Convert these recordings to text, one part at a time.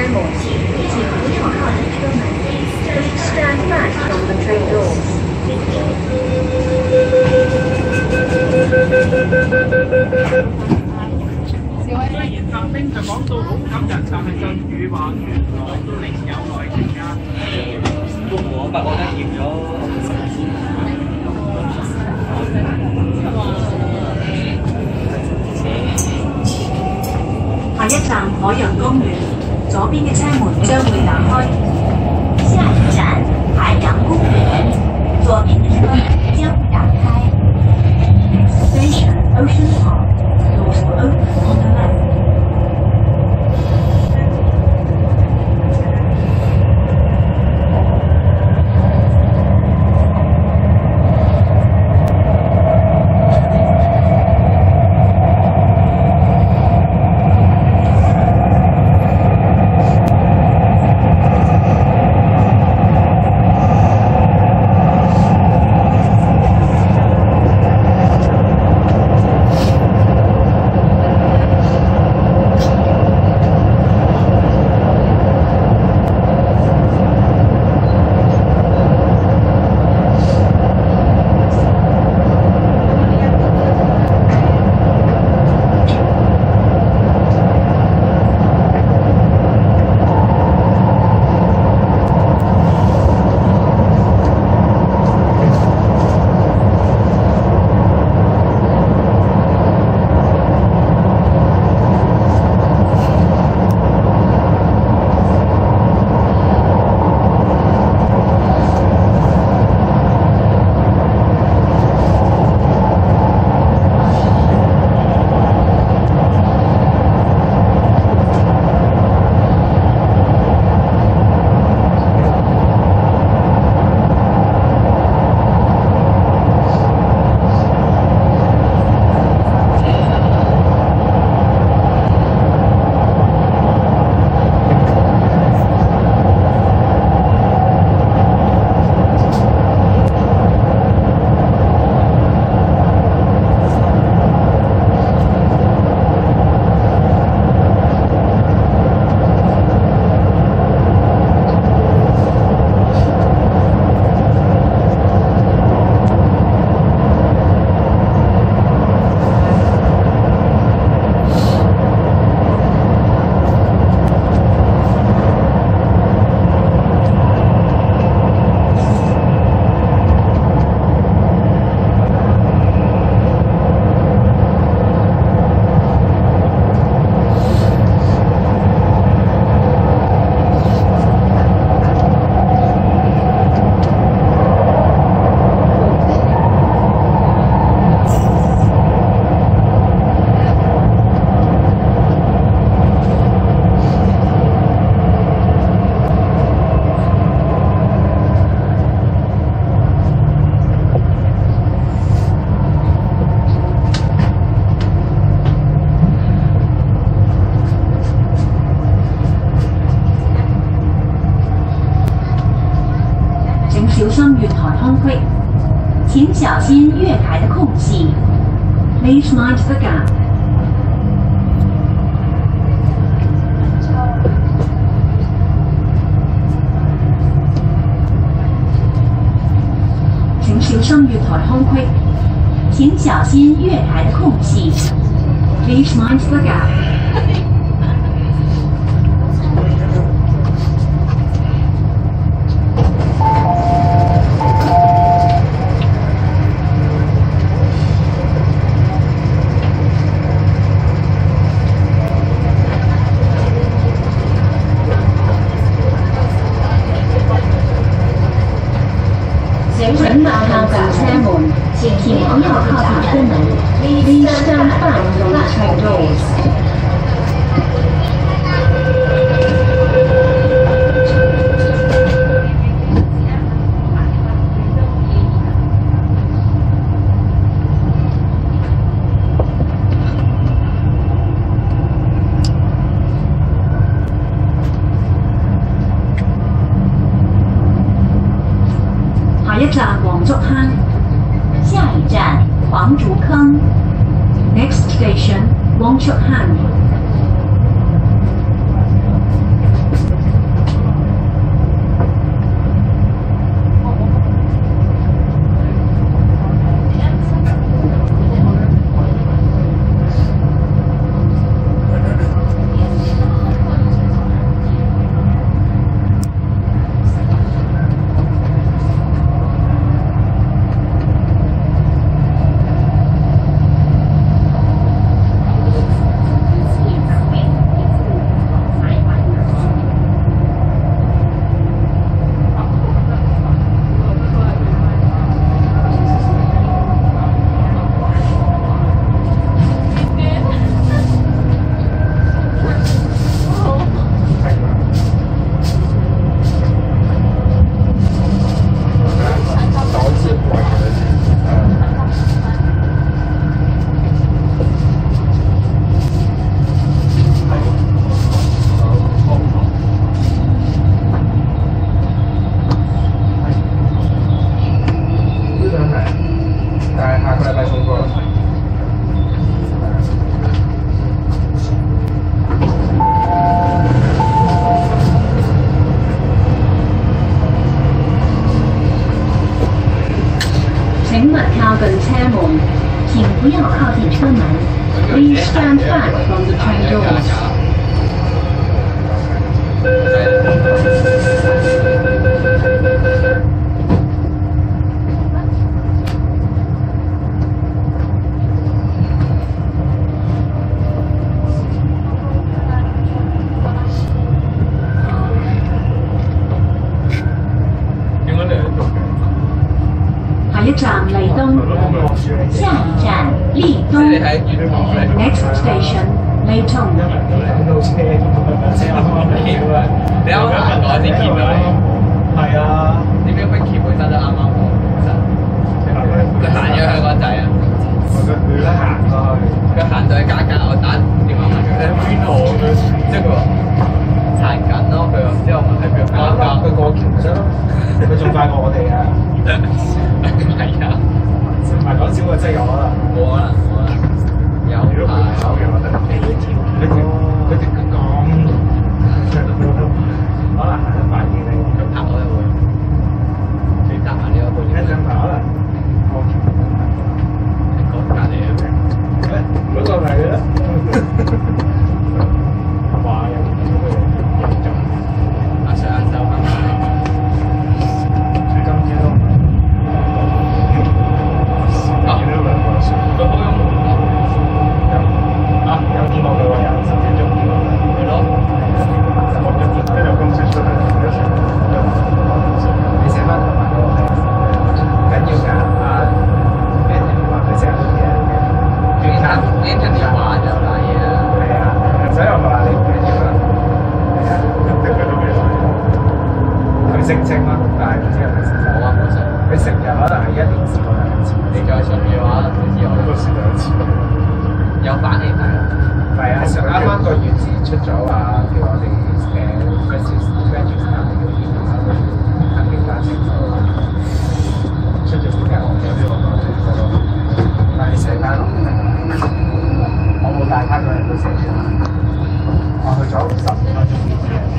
门，请扶好靠近车门。Please stand back from the train doors. 雖然澤兵就講到好感人，但係俊宇話原來都另有內情㗎。我覺得驗咗。 下一站海洋公園，左邊嘅車門將會打開。下一站海洋公園，左邊嘅車門將會打開。Station Ocean Park, doors will open on the left. 小心月台空隙，请小心月台的空隙。Please mind the gap. 请小心月台空隙，请小心月台的空隙。Please mind the gap. 请马靠近车门，请不要靠近车门。Please stand back from the train doors. 下一站黃竹坑，下一站黃竹坑。Next station 黃竹坑。 不要靠近车门。Please stand back from the train doors. 下一站荔東，下一站荔東。Next station 荔東。 你啱啱行過先見到，係啊，點解冰橋本身都啱啱好，佢行咗香港仔啊，佢行過去，佢行到去家間，我打電話問佢喺邊度咁樣，即係佢話行緊咯，佢話之後問喺邊度，佢過橋啫咯，佢仲快過我哋啊，係啊，唔係講笑啊，真係有可能，冇可能，有排，佢直咁。可能行得快啲咧，咁行開會，你搭埋呢個半一張牌可能過橋講隔離啊，嗰個係嘅啦，話有啲咁嘅嘢做，阿上晏晝翻嚟，今朝啊，佢好用啊，有啲冇嘅話有10分鐘係咯。跟住公司出嚟，你寫翻同埋我係緊要㗎啊！咩人話佢寫好嘢嘅？仲要打啲人哋話就賴嘢啦。係啊，唔使我話你唔緊要啦。係啊，佢都未來。佢識清咯，但係唔知係咪事實。冇啊，冇事。佢成日可能係1年試過2次。你再信嘅話，唔知我都試2次。有反應係啊。係啊，上啱啱個月字出咗話叫我哋出咗邊間我有啲我講咗，但係寫翻落去，我冇帶卡嗰日都寫咗，我去咗15分鐘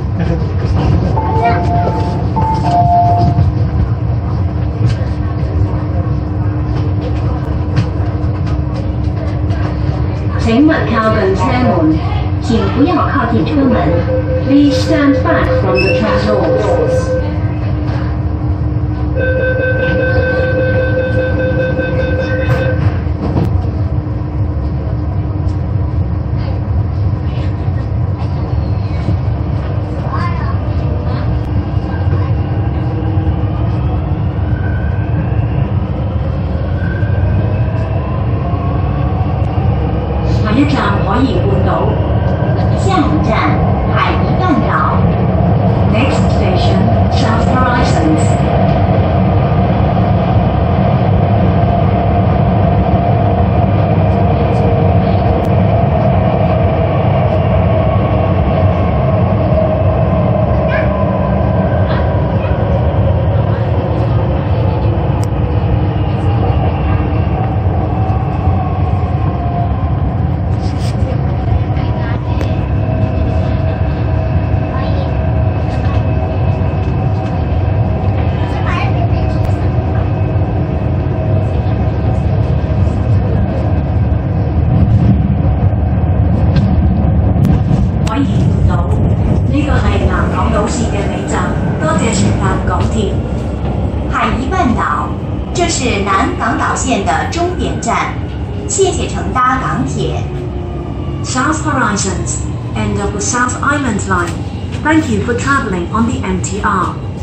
請勿靠近車門，請不要靠近車門。Please stand back from the train doors. 下一站海怡半島，下一站海怡半島。Next station South Horizons。呢個係南港島線嘅尾站，多謝乘搭港鐵。 海怡半島，這是南港島線的終點站，謝謝乘搭港鐵。 South Horizons, end of the South Island Line. Thank you for travelling on the MTR.